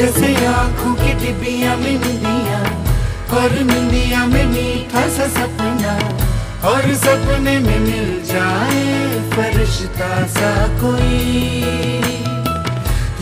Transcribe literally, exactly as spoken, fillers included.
जैसे आँखों की डिबिया में निंदिया, और निंदिया में मीठा सा सपना, और सपने में मिल जाए फरिश्ता सा कोई।